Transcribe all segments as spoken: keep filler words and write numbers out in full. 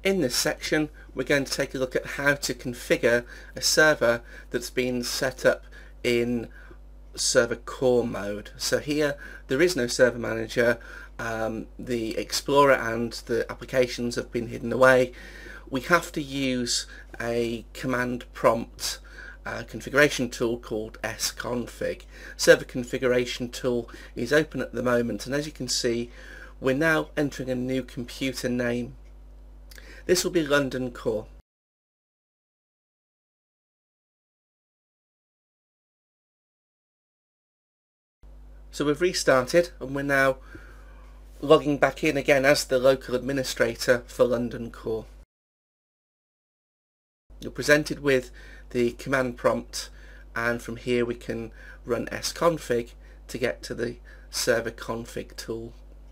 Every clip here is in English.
In this section we're going to take a look at how to configure a server that's been set up in server core mode. So here there is no server manager, um, the Explorer and the applications have been hidden away. We have to use a command prompt uh, configuration tool called sconfig. Server configuration tool is open at the moment, and as you can see we're now entering a new computer name. This will be London Core. So we've restarted and we're now logging back in again as the local administrator for London Core. You're presented with the command prompt, and from here we can run sconfig to get to the server config tool.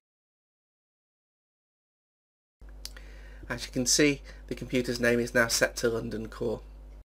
As you can see, the computer's name is now set to London Core.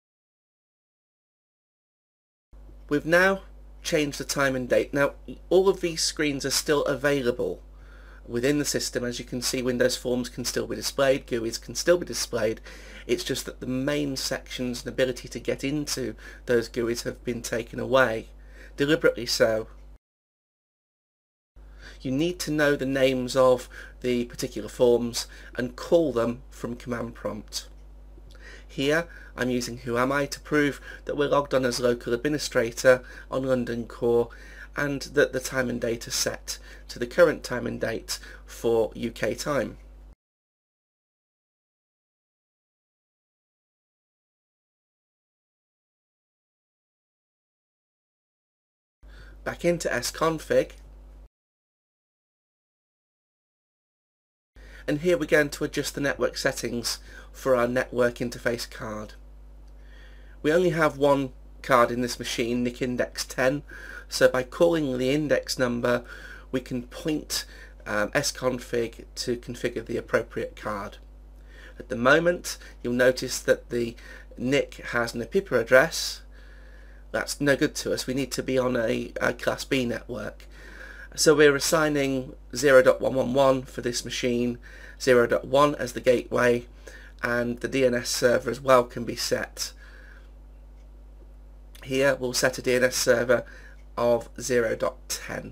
We've now changed the time and date. Now all of these screens are still available within the system. As you can see, Windows Forms can still be displayed, G U Is can still be displayed. It's just that the main sections and ability to get into those G U Is have been taken away, deliberately so. You need to know the names of the particular forms and call them from command prompt. Here I'm using Who Am I to prove that we're logged on as local administrator on London Core, and that the time and date are set to the current time and date for U K time. Back into sconfig, and here we're going to adjust the network settings for our network interface card. We only have one card in this machine, N I C index ten, so by calling the index number we can point um, sconfig to configure the appropriate card. At the moment you'll notice that the N I C has an I P I P A address. That's no good to us. We need to be on a, a class B network. So we're assigning zero dot one one one for this machine, zero dot one as the gateway, and the D N S server as well can be set. Here we'll set a D N S server of zero dot ten.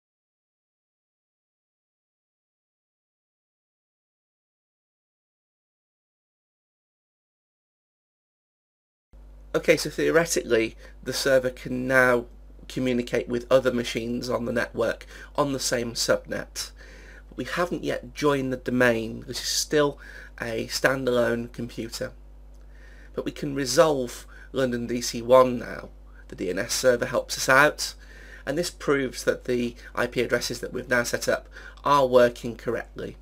Okay, so theoretically the server can now communicate with other machines on the network on the same subnet. But we haven't yet joined the domain. This is still a standalone computer. But we can resolve London D C one now. The D N S server helps us out, and this proves that the I P addresses that we've now set up are working correctly.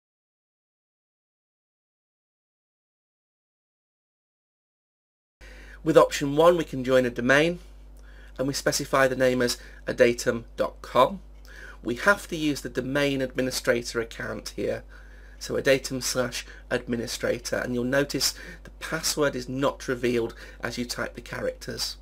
With option one we can join a domain, and we specify the name as adatum dot com. We have to use the domain administrator account here, so adatum slash administrator, and you'll notice the password is not revealed as you type the characters.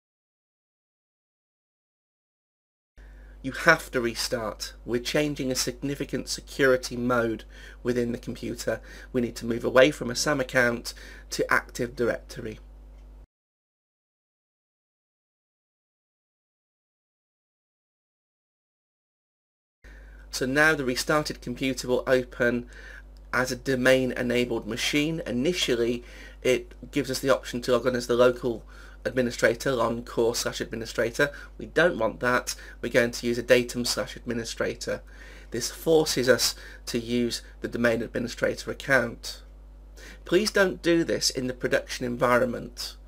You have to restart. We're changing a significant security mode within the computer. We need to move away from a SAM account to Active Directory. So now the restarted computer will open as a domain enabled machine. Initially it gives us the option to log on as the local administrator on core slash administrator. We don't want that. We're going to use a datum slash administrator. This forces us to use the domain administrator account. Please don't do this in the production environment.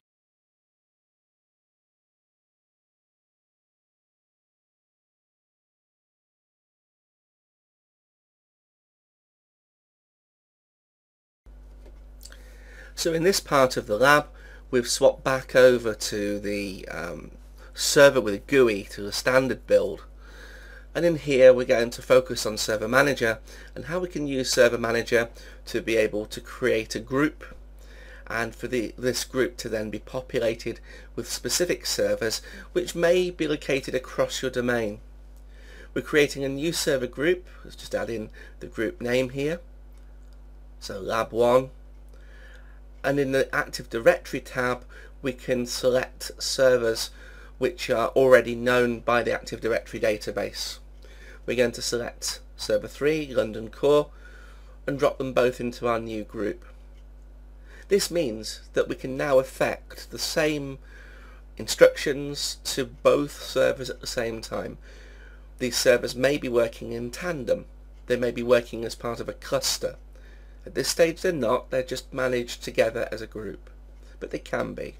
So in this part of the lab we've swapped back over to the um, server with a G U I to the standard build, and in here we're going to focus on Server Manager and how we can use Server Manager to be able to create a group, and for the, this group to then be populated with specific servers which may be located across your domain. We're creating a new server group. Let's just add in the group name here. so lab one, and in the Active Directory tab we can select servers which are already known by the Active Directory database. We're going to select server three, London Core, and drop them both into our new group. This means that we can now effect the same instructions to both servers at the same time. These servers may be working in tandem. They may be working as part of a cluster. At this stage they're not, they're just managed together as a group, but they can be.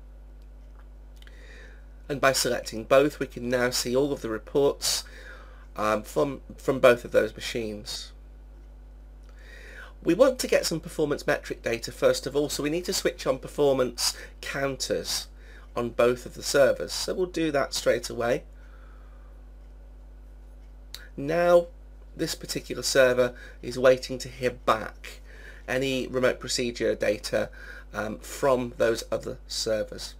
And by selecting both we can now see all of the reports um, from, from both of those machines. We want to get some performance metric data first of all, so we need to switch on performance counters on both of the servers. So we'll do that straight away. Now this particular server is waiting to hear back any remote procedure data um, from those other servers.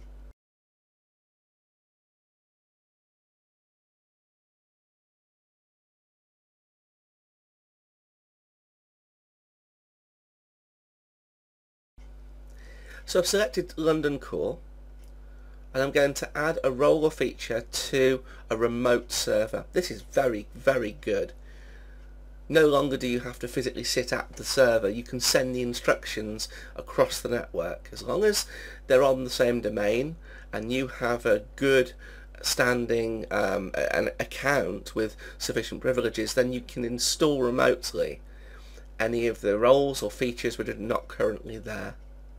So I've selected London Core, and I'm going to add a role or feature to a remote server. This is very, very good. No longer do you have to physically sit at the server. You can send the instructions across the network. As long as they're on the same domain and you have a good standing um, an account with sufficient privileges, then you can install remotely any of the roles or features which are not currently there.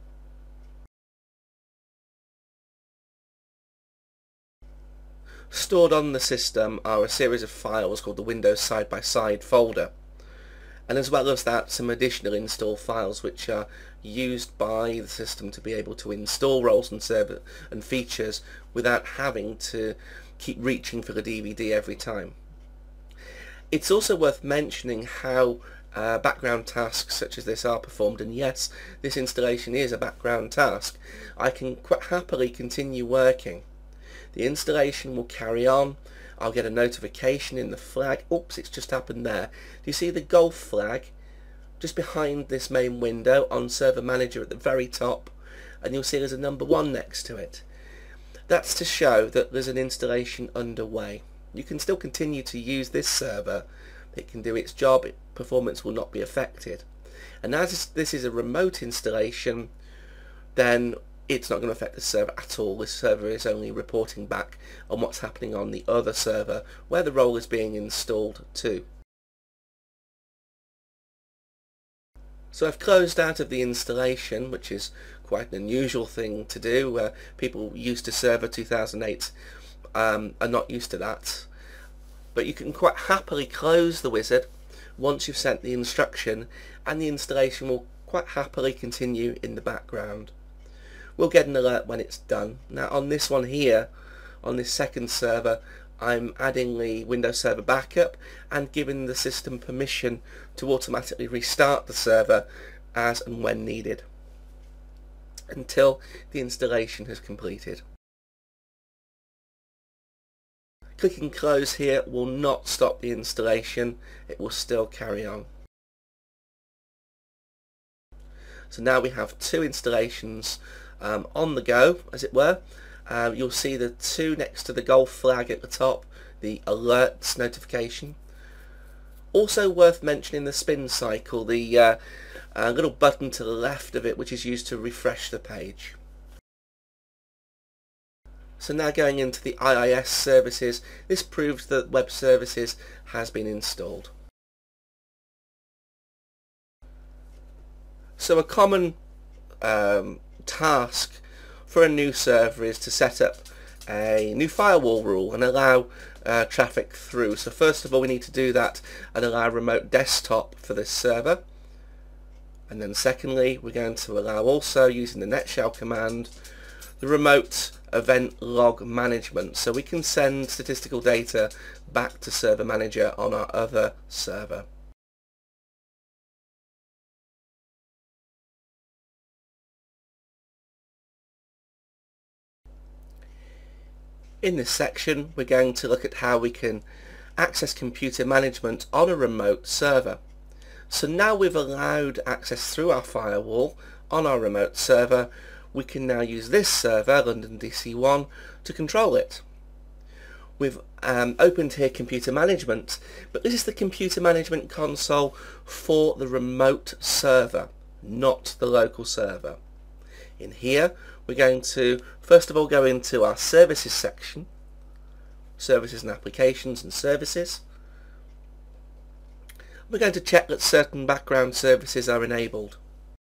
Stored on the system are a series of files called the Windows side-by-side folder, and as well as that some additional install files which are used by the system to be able to install roles and server and features without having to keep reaching for the D V D every time. It's also worth mentioning how uh, background tasks such as this are performed, and yes, this installation is a background task. I can quite happily continue working. The installation will carry on. I'll get a notification in the flag. Oops, it's just happened there. Do you see the golf flag just behind this main window on Server Manager at the very top? And you'll see there's a number one next to it. That's to show that there's an installation underway. You can still continue to use this server. It can do its job. It, performance will not be affected. And as this is a remote installation, then it's not going to affect the server at all. This server is only reporting back on what's happening on the other server where the role is being installed to. So I've closed out of the installation, which is quite an unusual thing to do, where people used to Server two thousand eight um, are not used to that. But you can quite happily close the wizard once you've sent the instruction, and the installation will quite happily continue in the background. We'll get an alert when it's done. Now on this one here, on this second server, I'm adding the Windows Server backup and giving the system permission to automatically restart the server as and when needed until the installation has completed. Clicking close here will not stop the installation, it will still carry on. So now we have two installations Um, on the go, as it were. Um, you'll see the two next to the golf flag at the top, the alerts notification. Also worth mentioning the spin cycle, the uh, uh, little button to the left of it which is used to refresh the page. So now going into the I I S services, this proves that web services has been installed. So a common um, task for a new server is to set up a new firewall rule and allow uh, traffic through. So first of all we need to do that and allow remote desktop for this server, and then secondly we're going to allow also, using the netshell command, the remote event log management, so we can send statistical data back to Server Manager on our other server. In this section we're going to look at how we can access computer management on a remote server. So now we've allowed access through our firewall on our remote server, we can now use this server, London D C one, to control it. We've um, opened here computer management, but this is the computer management console for the remote server, not the local server. In here we're going to first of all go into our services section, services and applications and services. We're going to check that certain background services are enabled.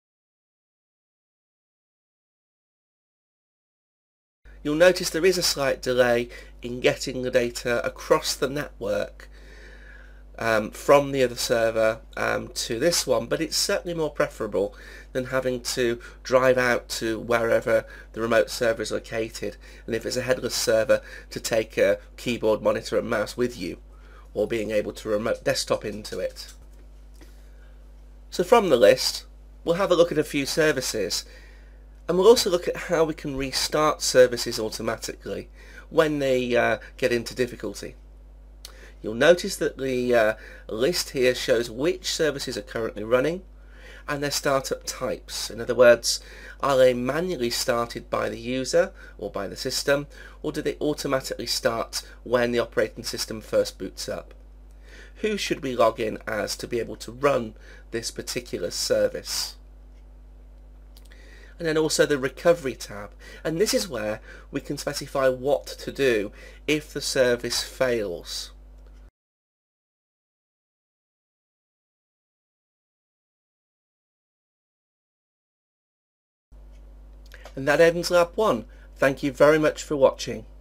You'll notice there is a slight delay in getting the data across the network um, from the other server um, to this one, but it's certainly more preferable than having to drive out to wherever the remote server is located, and if it's a headless server, to take a keyboard, monitor and mouse with you, or being able to remote desktop into it. So from the list we'll have a look at a few services, and we'll also look at how we can restart services automatically when they uh, get into difficulty. You'll notice that the uh, list here shows which services are currently running and their startup types. In other words, are they manually started by the user or by the system, or do they automatically start when the operating system first boots up? Who should we log in as to be able to run this particular service? And then also the recovery tab, and this is where we can specify what to do if the service fails. And that ends lab one. Thank you very much for watching.